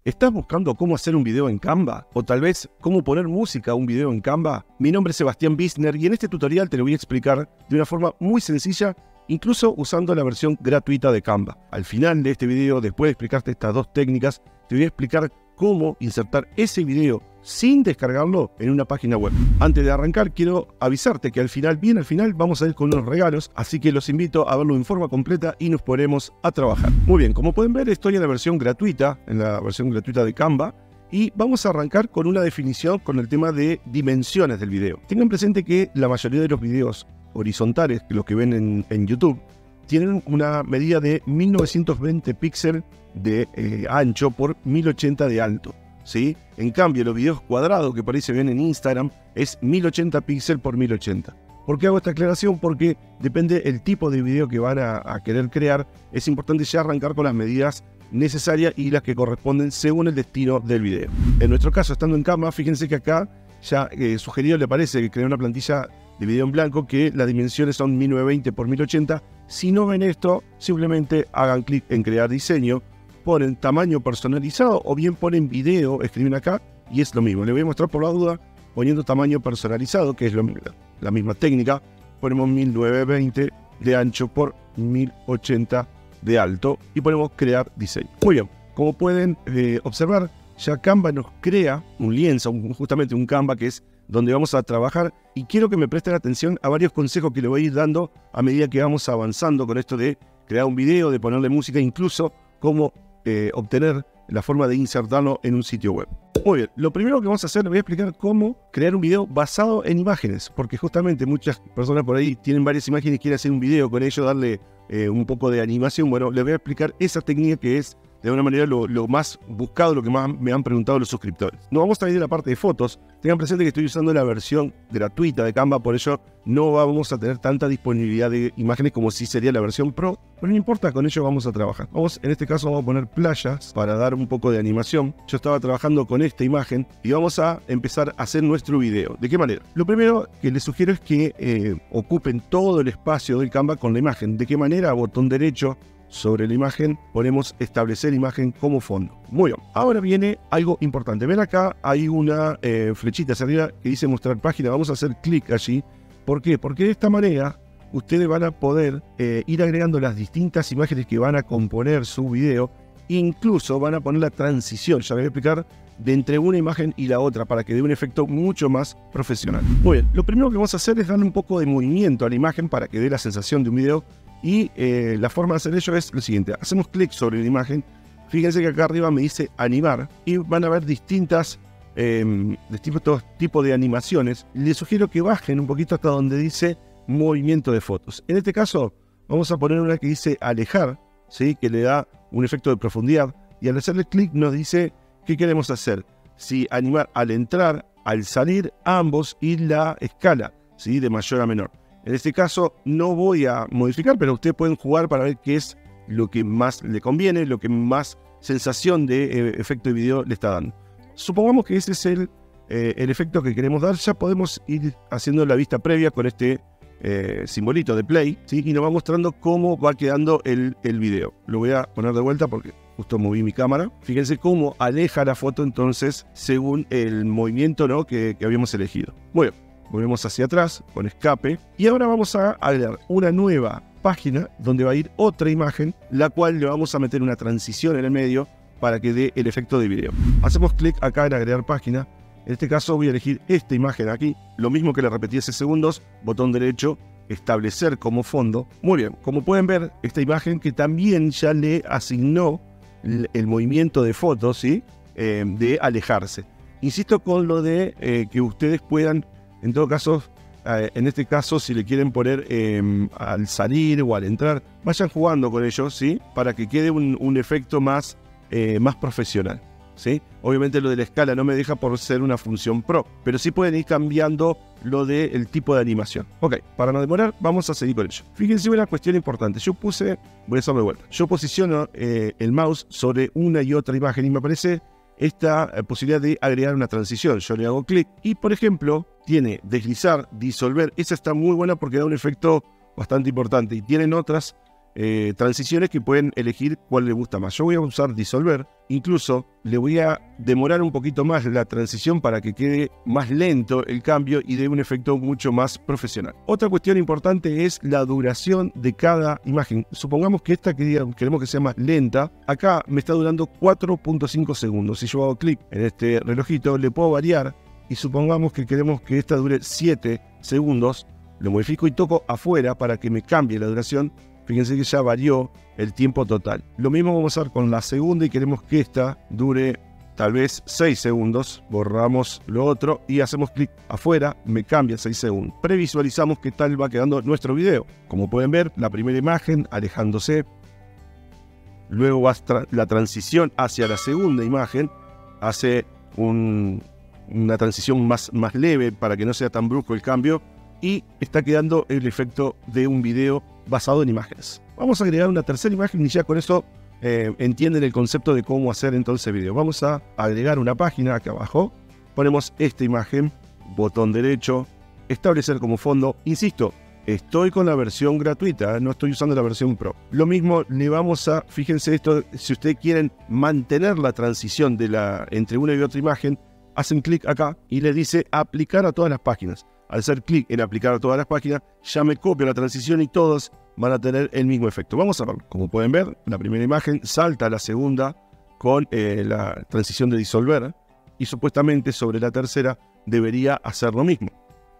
¿Estás buscando cómo hacer un video en Canva? ¿O tal vez cómo poner música a un video en Canva? Mi nombre es Sebastián Biesner y en este tutorial te lo voy a explicar de una forma muy sencilla, incluso usando la versión gratuita de Canva. Al final de este video, después de explicarte estas dos técnicas, te voy a explicar cómo insertar ese video sin descargarlo en una página web. Antes de arrancar, quiero avisarte que al final, bien al final, vamos a ir con unos regalos, así que los invito a verlo en forma completa y nos ponemos a trabajar. Muy bien, como pueden ver, estoy en la versión gratuita de Canva, y vamos a arrancar con una definición con el tema de dimensiones del video. Tengan presente que la mayoría de los videos horizontales, los que ven en YouTube, tienen una medida de 1920 píxeles de ancho por 1080 de alto, ¿sí? En cambio, los videos cuadrados que por ahí se ven en Instagram es 1080 píxeles por 1080. ¿Por qué hago esta aclaración? Porque depende del tipo de video que van a querer crear. Es importante ya arrancar con las medidas necesarias y las que corresponden según el destino del video. En nuestro caso, estando en Canva, fíjense que acá ya sugerido le parece que crear una plantilla de video en blanco que las dimensiones son 1920 por 1080. Si no ven esto, simplemente hagan clic en crear diseño, ponen tamaño personalizado o bien ponen video, escriben acá y es lo mismo. Les voy a mostrar por la duda poniendo tamaño personalizado, que es la misma técnica. Ponemos 1920 de ancho por 1080 de alto y ponemos crear diseño. Muy bien, como pueden observar, ya Canva nos crea un lienzo, justamente un Canva que es donde vamos a trabajar, y quiero que me presten atención a varios consejos que le voy a ir dando a medida que vamos avanzando con esto de crear un video, de ponerle música, incluso cómo obtener la forma de insertarlo en un sitio web. Muy bien, lo primero que vamos a hacer, les voy a explicar cómo crear un video basado en imágenes, porque justamente muchas personas por ahí tienen varias imágenes y quieren hacer un video con ello, darle un poco de animación. Bueno, les voy a explicar esa técnica que es de alguna manera lo más buscado, lo que más me han preguntado los suscriptores. Nos vamos a ir de la parte de fotos. Tengan presente que estoy usando la versión gratuita de Canva, por ello no vamos a tener tanta disponibilidad de imágenes como si sería la versión Pro, pero no importa, con ello vamos a trabajar. En este caso vamos a poner playas para dar un poco de animación. Yo estaba trabajando con esta imagen y vamos a empezar a hacer nuestro video. ¿De qué manera? Lo primero que les sugiero es que ocupen todo el espacio del Canva con la imagen. ¿De qué manera? Botón derecho sobre la imagen, ponemos establecer imagen como fondo. Muy bien, ahora viene algo importante. Ven acá, hay una flechita hacia arriba que dice mostrar página. Vamos a hacer clic allí. ¿Por qué? Porque de esta manera ustedes van a poder ir agregando las distintas imágenes que van a componer su video. Incluso van a poner la transición, ya les voy a explicar, de entre una imagen y la otra para que dé un efecto mucho más profesional. Muy bien, lo primero que vamos a hacer es darle un poco de movimiento a la imagen para que dé la sensación de un video. Y la forma de hacer ello es lo siguiente: hacemos clic sobre la imagen, fíjense que acá arriba me dice animar y van a ver distintos tipos de animaciones. Les sugiero que bajen un poquito hasta donde dice movimiento de fotos. En este caso vamos a poner una que dice alejar, ¿sí? Que le da un efecto de profundidad, y al hacerle clic nos dice qué queremos hacer, si animar al entrar, al salir, ambos, y la escala, ¿sí? De mayor a menor. En este caso no voy a modificar, pero ustedes pueden jugar para ver qué es lo que más le conviene, lo que más sensación de efecto de video le está dando. Supongamos que ese es el efecto que queremos dar. Ya podemos ir haciendo la vista previa con este simbolito de play, ¿sí? Y nos va mostrando cómo va quedando el video. Lo voy a poner de vuelta porque justo moví mi cámara. Fíjense cómo aleja la foto entonces según el movimiento, ¿no? que habíamos elegido. Muy bien. Volvemos hacia atrás con escape y ahora vamos a agregar una nueva página donde va a ir otra imagen, la cual le vamos a meter una transición en el medio para que dé el efecto de video. Hacemos clic acá en agregar página. En este caso voy a elegir esta imagen aquí, lo mismo que le repetí hace segundos, botón derecho, establecer como fondo. Muy bien, como pueden ver, esta imagen que también ya le asignó el movimiento de foto, ¿sí? De alejarse. Insisto con lo de que ustedes puedan, en todo caso, en este caso, si le quieren poner al salir o al entrar, vayan jugando con ellos, ¿sí? Para que quede un efecto más profesional, ¿sí? Obviamente lo de la escala no me deja por ser una función Pro, pero sí pueden ir cambiando lo del tipo de animación. Ok, para no demorar, vamos a seguir con ello. Fíjense una cuestión importante. Voy a hacerlo de vuelta. Yo posiciono el mouse sobre una y otra imagen y me aparece esta posibilidad de agregar una transición. Yo le hago clic y, por ejemplo, tiene deslizar, disolver. Esa está muy buena porque da un efecto bastante importante. Y tienen otras transiciones que pueden elegir cuál les gusta más. Yo voy a usar disolver, incluso le voy a demorar un poquito más la transición para que quede más lento el cambio y dé un efecto mucho más profesional. Otra cuestión importante es la duración de cada imagen. Supongamos que esta queremos que sea más lenta. Acá me está durando 4.5 segundos. Si yo hago clic en este relojito, le puedo variar y supongamos que queremos que esta dure 7 segundos. Lo modifico y toco afuera para que me cambie la duración. Fíjense que ya varió el tiempo total. Lo mismo vamos a hacer con la segunda y queremos que esta dure tal vez 6 segundos. Borramos lo otro y hacemos clic afuera, me cambia 6 segundos. Previsualizamos qué tal va quedando nuestro video. Como pueden ver, la primera imagen alejándose. Luego va la transición hacia la segunda imagen. Hace una transición más leve para que no sea tan brusco el cambio. Y está quedando el efecto de un video basado en imágenes. Vamos a agregar una tercera imagen y ya con eso entienden el concepto de cómo hacer entonces el video. Vamos a agregar una página acá abajo. Ponemos esta imagen, botón derecho, establecer como fondo. Insisto, estoy con la versión gratuita, no estoy usando la versión Pro. Lo mismo le vamos a, fíjense esto, si ustedes quieren mantener la transición entre una y otra imagen, hacen clic acá y les dice aplicar a todas las páginas. Al hacer clic en aplicar a todas las páginas, ya me copia la transición y todos van a tener el mismo efecto. Vamos a verlo. Como pueden ver, la primera imagen salta a la segunda con la transición de disolver y supuestamente sobre la tercera debería hacer lo mismo.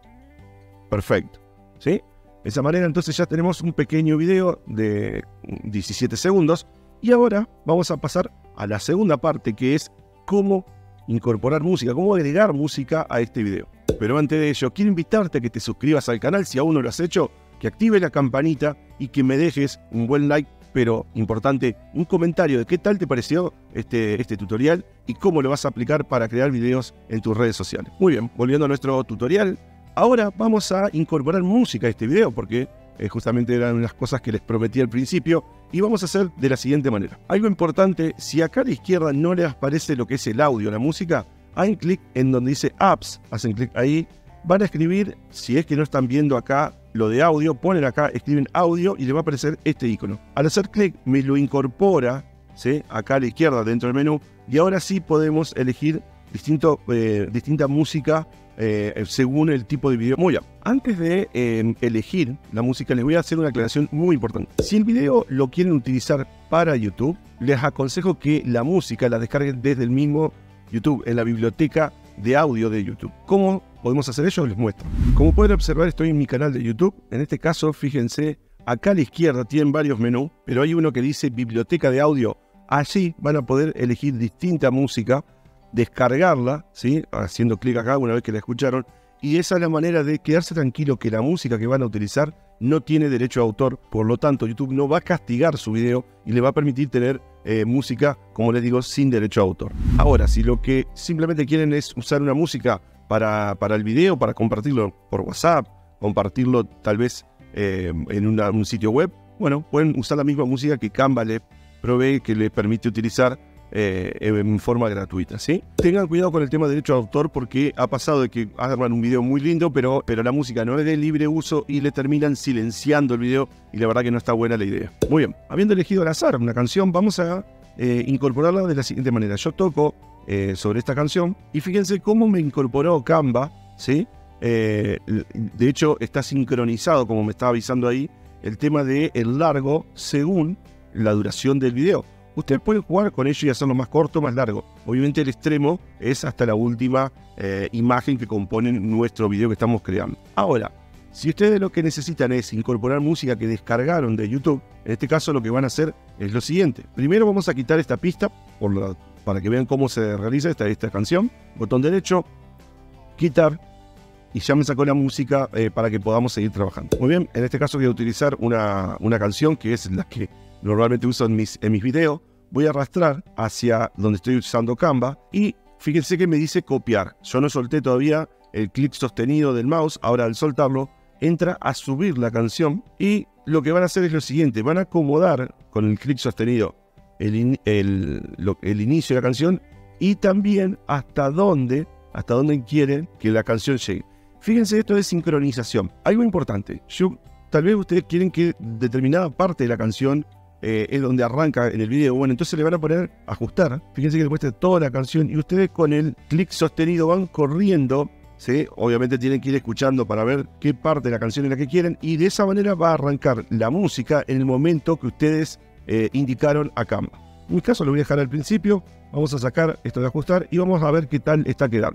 Perfecto. ¿Sí? De esa manera entonces ya tenemos un pequeño video de 17 segundos y ahora vamos a pasar a la segunda parte, que es cómo incorporar música, cómo agregar música a este video. Pero antes de ello, quiero invitarte a que te suscribas al canal si aún no lo has hecho, que actives la campanita y que me dejes un buen like, pero importante, un comentario de qué tal te pareció este tutorial y cómo lo vas a aplicar para crear videos en tus redes sociales. Muy bien, volviendo a nuestro tutorial, ahora vamos a incorporar música a este video porque justamente eran unas cosas que les prometí al principio y vamos a hacer de la siguiente manera. Algo importante, si acá a la izquierda no les aparece lo que es el audio, la música, hagan clic en donde dice Apps, hacen clic ahí, van a escribir, si es que no están viendo acá lo de audio, ponen acá, escriben audio y les va a aparecer este icono. Al hacer clic me lo incorpora, ¿sí?, acá a la izquierda dentro del menú y ahora sí podemos elegir distinta música según el tipo de video. Muy bien, antes de elegir la música les voy a hacer una aclaración muy importante. Si el video lo quieren utilizar para YouTube, les aconsejo que la música la descarguen desde el mismo YouTube, en la biblioteca de audio de YouTube. ¿Cómo podemos hacer ello? Les muestro. Como pueden observar, estoy en mi canal de YouTube. En este caso, fíjense, acá a la izquierda tienen varios menús, pero hay uno que dice biblioteca de audio. Allí van a poder elegir distinta música, descargarla, ¿sí?, haciendo clic acá una vez que la escucharon, y esa es la manera de quedarse tranquilo que la música que van a utilizar no tiene derecho a autor, por lo tanto YouTube no va a castigar su video y le va a permitir tener música, como les digo, sin derecho a autor. Ahora, si lo que simplemente quieren es usar una música para el video, para compartirlo por WhatsApp, compartirlo tal vez en un sitio web, bueno, pueden usar la misma música que Canva les provee, que les permite utilizar en forma gratuita, ¿sí? Tengan cuidado con el tema de derecho de autor porque ha pasado de que hagan un video muy lindo, pero la música no es de libre uso y le terminan silenciando el video y la verdad que no está buena la idea. Muy bien, habiendo elegido al azar una canción, vamos a incorporarla de la siguiente manera. Yo toco sobre esta canción y fíjense cómo me incorporó Canva, ¿sí? De hecho está sincronizado, como me estaba avisando ahí, el tema del largo según la duración del video. Ustedes pueden jugar con ello y hacerlo más corto, más largo. Obviamente el extremo es hasta la última imagen que compone nuestro video que estamos creando. Ahora, si ustedes lo que necesitan es incorporar música que descargaron de YouTube, en este caso lo que van a hacer es lo siguiente. Primero vamos a quitar esta pista para que vean cómo se realiza esta canción. Botón derecho, quitar, y ya me sacó la música para que podamos seguir trabajando. Muy bien, en este caso voy a utilizar una canción que es la que normalmente uso en mis videos. Voy a arrastrar hacia donde estoy usando Canva y fíjense que me dice copiar. Yo no solté todavía el clic sostenido del mouse. Ahora al soltarlo entra a subir la canción y lo que van a hacer es lo siguiente. Van a acomodar con el clic sostenido el inicio de la canción y también hasta dónde quieren que la canción llegue. Fíjense, esto es sincronización. Algo importante, yo tal vez ustedes quieren que determinada parte de la canción es donde arranca en el video. Bueno, entonces le van a poner ajustar. Fíjense que le muestra toda la canción y ustedes con el clic sostenido van corriendo, ¿sí? Obviamente tienen que ir escuchando para ver qué parte de la canción es la que quieren, y de esa manera va a arrancar la música en el momento que ustedes indicaron a Canva. En mi caso lo voy a dejar al principio. Vamos a sacar esto de ajustar y vamos a ver qué tal está quedando.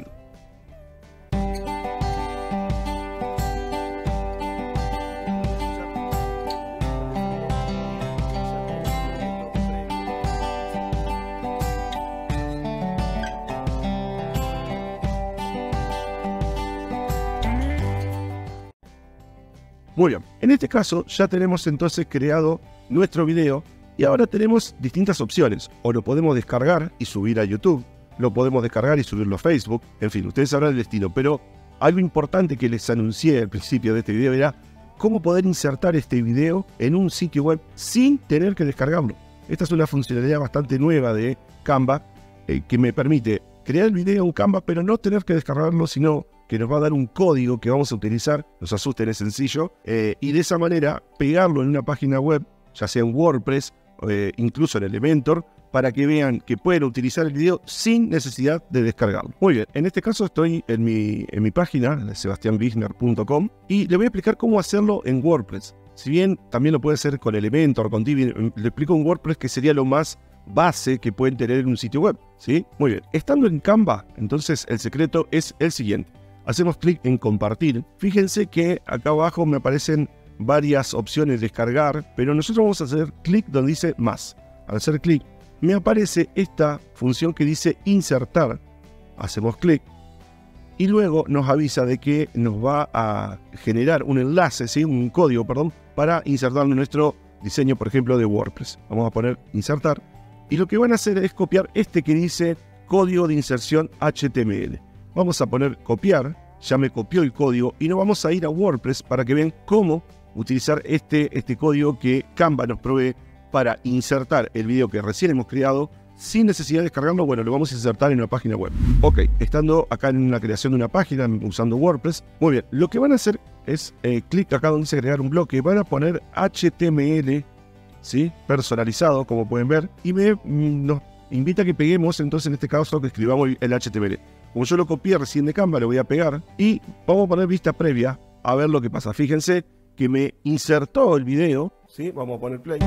Muy bien, en este caso ya tenemos entonces creado nuestro video y ahora tenemos distintas opciones. O lo podemos descargar y subir a YouTube, lo podemos descargar y subirlo a Facebook, en fin, ustedes sabrán el destino. Pero algo importante que les anuncié al principio de este video era cómo poder insertar este video en un sitio web sin tener que descargarlo. Esta es una funcionalidad bastante nueva de Canva que me permite crear el video en Canva pero no tener que descargarlo, sino que nos va a dar un código que vamos a utilizar, nos asusten, es sencillo, y de esa manera pegarlo en una página web, ya sea en WordPress, incluso en Elementor, para que vean que pueden utilizar el video sin necesidad de descargarlo. Muy bien, en este caso estoy en mi página, sebastianbisner.com, y le voy a explicar cómo hacerlo en WordPress. Si bien también lo puede hacer con Elementor, con Divi, le explico en WordPress que sería lo más base que pueden tener en un sitio web, ¿sí? Muy bien, estando en Canva, entonces el secreto es el siguiente. Hacemos clic en compartir. Fíjense que acá abajo me aparecen varias opciones de descargar, pero nosotros vamos a hacer clic donde dice más. Al hacer clic, me aparece esta función que dice insertar. Hacemos clic y luego nos avisa de que nos va a generar un enlace, ¿sí? Un código, perdón, para insertarlo en nuestro diseño, por ejemplo, de WordPress. Vamos a poner insertar y lo que van a hacer es copiar este que dice código de inserción HTML. Vamos a poner copiar, ya me copió el código y nos vamos a ir a WordPress para que vean cómo utilizar este código que Canva nos provee para insertar el video que recién hemos creado sin necesidad de descargarlo. Bueno, lo vamos a insertar en una página web. Ok, estando acá en la creación de una página usando WordPress, muy bien, lo que van a hacer es clic acá donde dice agregar un bloque, van a poner HTML, ¿sí? Personalizado, como pueden ver, y nos invita a que peguemos, entonces en este caso que escribamos el HTML. Como yo lo copié recién de Canva, lo voy a pegar y vamos a poner vista previa a ver lo que pasa. Fíjense que me insertó el video, ¿sí? Vamos a poner play.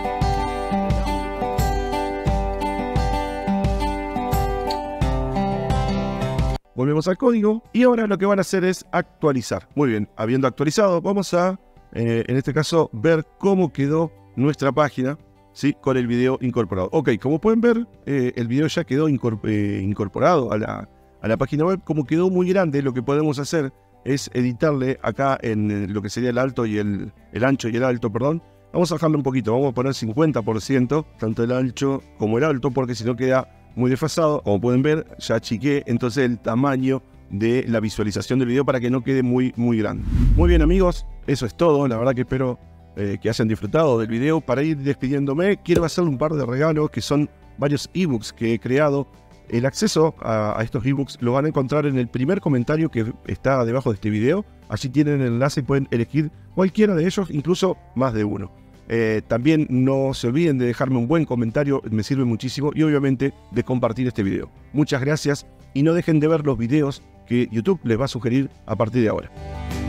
Volvemos al código y ahora lo que van a hacer es actualizar. Muy bien, habiendo actualizado, vamos a, en este caso, ver cómo quedó nuestra página, ¿sí? Con el video incorporado. Ok, como pueden ver, el video ya quedó incorporado a la página web. Como quedó muy grande, lo que podemos hacer es editarle acá en lo que sería el alto y el ancho y el alto, perdón. Vamos a bajarlo un poquito, vamos a poner 50%, tanto el ancho como el alto, porque si no queda muy desfasado. Como pueden ver, ya achiqué entonces el tamaño de la visualización del video para que no quede muy grande. Muy bien, amigos, eso es todo. La verdad que espero que hayan disfrutado del video. Para ir despidiéndome, quiero hacerle un par de regalos que son varios ebooks que he creado. El acceso a estos ebooks lo van a encontrar en el primer comentario que está debajo de este video. Allí tienen el enlace y pueden elegir cualquiera de ellos, incluso más de uno. También no se olviden de dejarme un buen comentario, me sirve muchísimo, y obviamente de compartir este video. Muchas gracias y no dejen de ver los videos que YouTube les va a sugerir a partir de ahora.